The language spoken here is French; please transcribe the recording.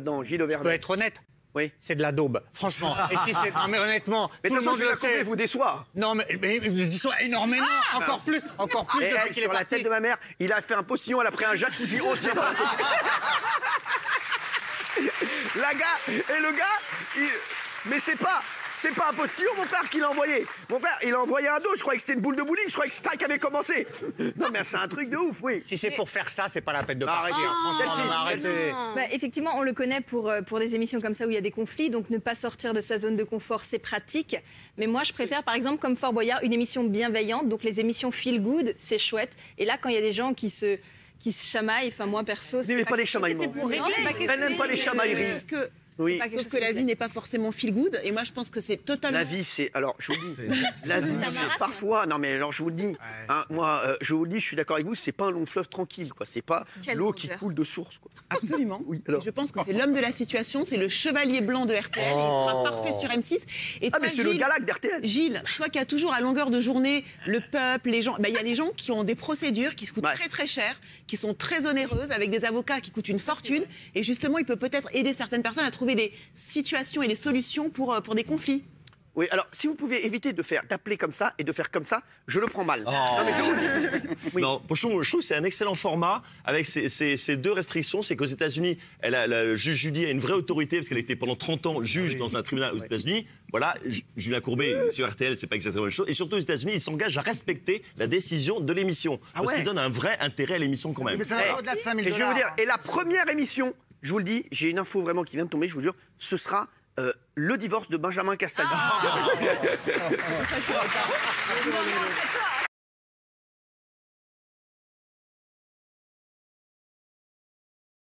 là-dedans, Gilles Je peux Auvernet. être honnête. Oui. C'est de la daube, franchement. Et si c'est... Non mais honnêtement, Mais tout de le toute monde façon, le sait. vous déçoit. Non mais il me déçoit énormément, encore plus Et depuis elle, qu'il est sur la parti. tête de ma mère, il a fait un postillon, elle a pris un jacuzzi entier dans la La gars, et le gars, mais c'est pas un postillon, mon frère, qui l'a envoyé. Mon frère, il a envoyé un dos, je croyais que c'était une boule de bowling, je croyais que Strike avait commencé. Non, mais c'est un truc de ouf, oui. Si c'est pour faire ça, c'est pas la peine de partir. arrêtez. Franchement, Delphine, arrêtez. Bah, effectivement, on le connaît pour des émissions comme ça où il y a des conflits, donc ne pas sortir de sa zone de confort, c'est pratique. Mais moi, je préfère, par exemple, comme Fort Boyard, une émission bienveillante, donc les émissions feel good, c'est chouette. Et là, quand il y a des gens qui se chamaillent, enfin moi perso, c'est Mais pas les chamaillements. Non, c'est pas quelque Elle n'aime chose pas les de- chamailleries. Oui. pas quelque Sauf chose que la qui me vie n'est pas forcément feel good. Et moi, je pense que c'est totalement. La vie, c'est... Alors, je vous le dis, la vie, c'est narration. parfois... Non, mais alors, je vous le dis, hein, moi, je vous le dis, je suis d'accord avec vous, c'est pas un long fleuve tranquille, quoi. C'est pas Quelle l'eau qui grandeur. coule de source, quoi. Absolument. Oui, alors. Je pense que c'est l'homme de la situation, c'est le chevalier blanc de RTL. Et il sera parfait sur M6. Et Ah, toi, mais c'est le Gilles, galac d'RTL. Gilles, toi qui as toujours à longueur de journée le peuple, les gens, il y a les gens qui ont des procédures qui se coûtent Ouais. très très cher, qui sont très onéreuses, avec des avocats qui coûtent une fortune. Et justement, il peut peut-être aider certaines personnes à trouver des situations et des solutions pour des conflits. Oui, alors, si vous pouvez éviter d'appeler comme ça et de faire comme ça, je le prends mal. Oh. Non, mais je vous le dis. Oui. Non, franchement, je trouve que c'est un excellent format avec ces deux restrictions. C'est qu'aux États-Unis, le juge Judy a une vraie autorité parce qu'elle a été pendant 30 ans juge dans un tribunal aux États-Unis. Voilà, Julien Courbet sur RTL, c'est pas exactement la même chose. Et surtout aux États-Unis, il s'engage à respecter la décision de l'émission parce ouais. qu'il donne un vrai intérêt à l'émission quand même. Mais ça va au-delà de 5 000 Et je vais vous dire, $. et la première émission, je vous le dis, j'ai une info vraiment qui vient de tomber, je vous jure, ce sera le divorce de Benjamin Castaldi. Ah.